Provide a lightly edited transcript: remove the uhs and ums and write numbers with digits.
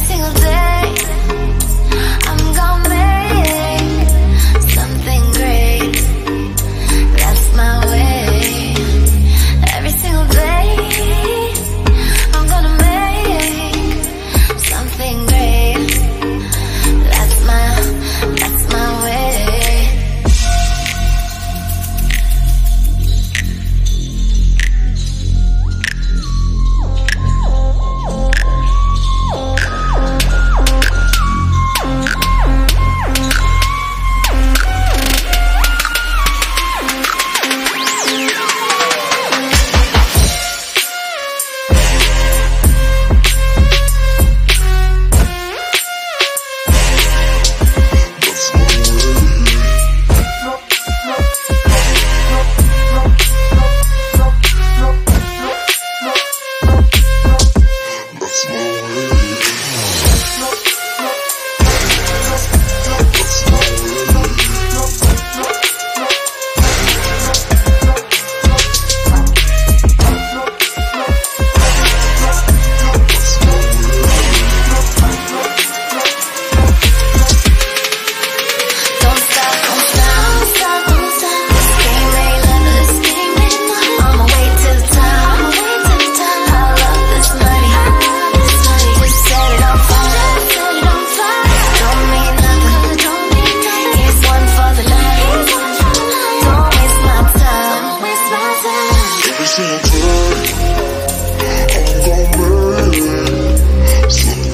single day I'm gonna make something great. That's my way. Every single day I'm gonna make something great. That's my way. I'm gonna make something